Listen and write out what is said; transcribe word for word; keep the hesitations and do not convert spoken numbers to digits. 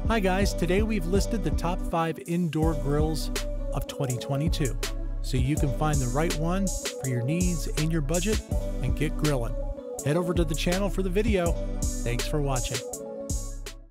Hi guys, today we've listed the top five indoor grills of twenty twenty-two, so you can find the right one for your needs and your budget and get grilling. Head over to the channel for the video. Thanks for watching.